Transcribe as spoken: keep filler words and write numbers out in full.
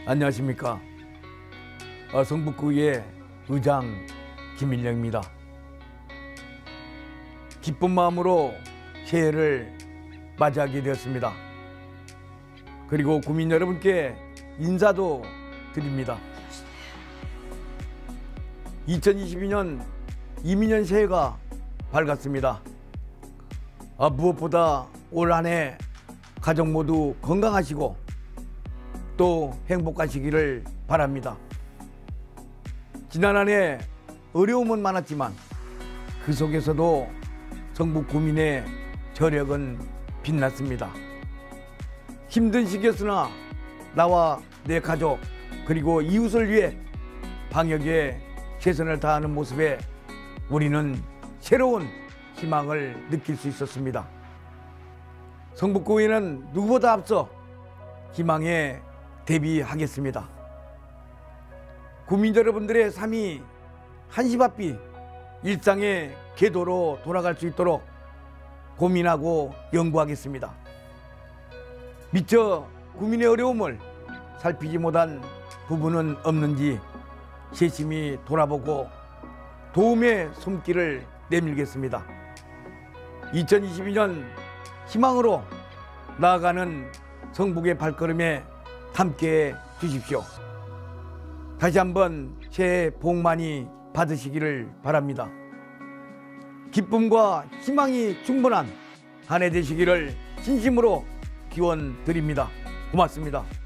안녕하십니까. 어, 성북구의 의장 김일령입니다. 기쁜 마음으로 새해를 맞이하게 되었습니다. 그리고 구민 여러분께 인사도 드립니다. 이천이십이 년 이민년 새해가 밝았습니다. 아, 무엇보다 올 한 해 가족 모두 건강하시고 또 행복하시기를 바랍니다. 지난 한 해 어려움은 많았지만 그 속에서도 성북 구민의 저력은 빛났습니다. 힘든 시기였으나 나와 내 가족 그리고 이웃을 위해 방역에 최선을 다하는 모습에 우리는 새로운 희망을 느낄 수 있었습니다. 성북구에는 누구보다 앞서 희망에 대비하겠습니다. 구민 여러분들의 삶이 한시바삐 일상의 궤도로 돌아갈 수 있도록 고민하고 연구하겠습니다. 미처 구민의 어려움을 살피지 못한 부분은 없는지 세심히 돌아보고 도움의 손길을 내밀겠습니다. 이천이십이 년 희망으로 나아가는 성북의 발걸음에 함께해 주십시오. 다시 한번 새해 복 많이 받으시기를 바랍니다. 기쁨과 희망이 충분한 한 해 되시기를 진심으로 기원 드립니다. 고맙습니다.